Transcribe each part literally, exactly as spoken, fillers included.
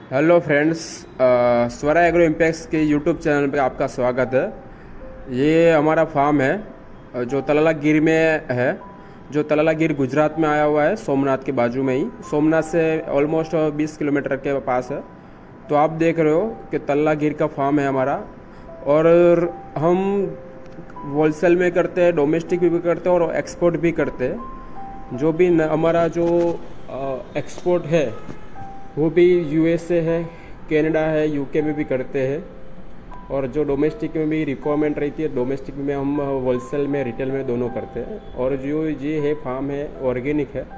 Hello friends, Swara agro impacts के YouTube channel पे आपका स्वागत है। ये हमारा फार्म है अ, जो तलाला गिर में है। जो तलाला गिर गुजरात में आया हुआ है, सोमनाथ के बाजू में ही। सोमनाथ से ऑलमोस्ट बीस किलोमीटर के पास है। तो आप देख रहे हो कि तलाला गिर का फार्म है हमारा। और हम होलसेल में करते हैं, डोमेस्टिक भी करते हैं और एक्सपोर्ट भी करते हैं। जो भी न, हमारा जो एक्सपोर्ट है वो भी यूएसए है, कनाडा है, यूके में भी करते हैं। और जो डोमेस्टिक में भी रिक्वायरमेंट रहती है, डोमेस्टिक में हम होलसेल में, रिटेल में दोनों करते हैं। और जो ये है फार्म है ऑर्गेनिक है।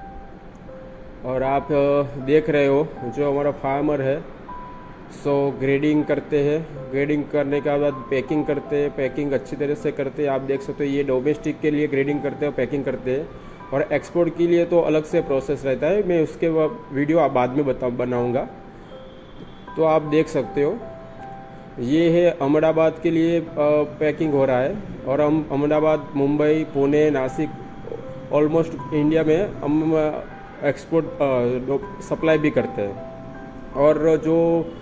और आप देख रहे हो जो हमारा फार्मर है सो ग्रेडिंग करते हैं। ग्रेडिंग करने के बाद पैकिंग करते हैं। पैकिंग अच्छी तरह से करते हैं। आप देख सकते हो ये डोमेस्टिक के लिए ग्रेडिंग करते हैं, पैकिंग करते हैं। और एक्सपोर्ट के लिए तो अलग से प्रोसेस रहता है, मैं उसके वीडियो आप बाद में बता बनाऊँगा। तो आप देख सकते हो ये है अहमदाबाद के लिए पैकिंग हो रहा है। और हम अहमदाबाद, मुंबई, पुणे, नासिक, ऑलमोस्ट इंडिया में हम एक्सपोर्ट सप्लाई भी करते हैं। और जो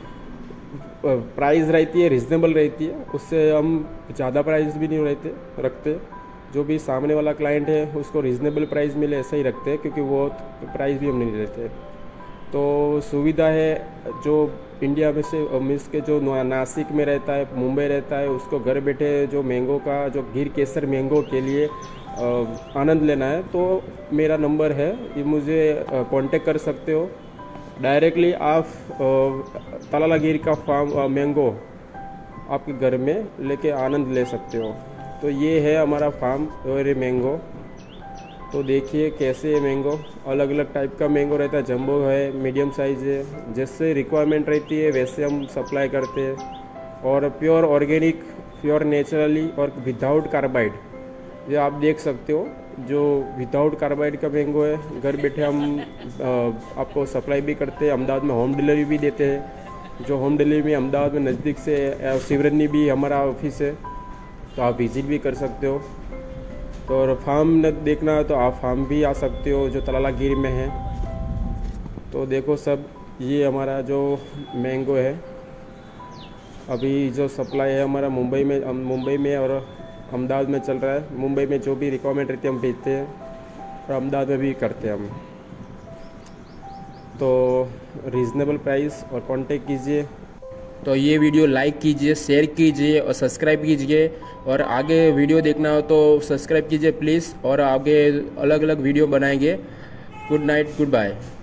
प्राइस रहती है रिजनेबल रहती है, उससे हम ज़्यादा प्राइस भी नहीं रहते रखते। जो भी सामने वाला क्लाइंट है उसको रिजनेबल प्राइस मिले ऐसा ही रखते हैं, क्योंकि वो प्राइस भी हम नहीं लेते। तो सुविधा है जो इंडिया में से मीन्स के जो नासिक में रहता है, मुंबई रहता है, उसको घर बैठे जो मैंगो का, जो गिर केसर मैंगो के लिए आनंद लेना है तो मेरा नंबर है, ये मुझे कांटेक्ट कर सकते हो। डायरेक्टली आप तलाला गिर का फार्म मैंगो आपके घर में लेके आनंद ले सकते हो। तो ये है हमारा फार्म और ये मैंगो। तो देखिए कैसे ये मैंगो, अलग अलग टाइप का मैंगो रहता है। जंबो है, मीडियम साइज़ है, जैसे रिक्वायरमेंट रहती है वैसे हम सप्लाई करते हैं। और प्योर ऑर्गेनिक, प्योर नेचुरली और विदाउट कार्बाइड, ये आप देख सकते हो जो विदाउट कार्बाइड का मैंगो है। घर बैठे हम आ, आपको सप्लाई भी करते हैं। अहमदाबाद में होम डिलीवरी भी देते हैं। जो होम डिलीवरी में अहमदाबाद में नज़दीक से शिवरनी भी हमारा ऑफिस है, तो आप विज़िट भी कर सकते हो। तो और फार्म न देखना है तो आप फार्म भी आ सकते हो जो तलाला गिर में है। तो देखो सब, ये हमारा जो मैंगो है अभी जो सप्लाई है हमारा मुंबई में मुंबई में और अहमदाबाद में चल रहा है। मुंबई में जो भी रिक्वायरमेंट रहती है हम भेजते हैं और अहमदाबाद में भी करते हैं हम। तो रीज़नेबल प्राइस और कांटेक्ट कीजिए। तो ये वीडियो लाइक कीजिए, शेयर कीजिए और सब्सक्राइब कीजिए। और आगे वीडियो देखना हो तो सब्सक्राइब कीजिए प्लीज़। और आगे अलग अलग वीडियो बनाएंगे। Good night, good bye.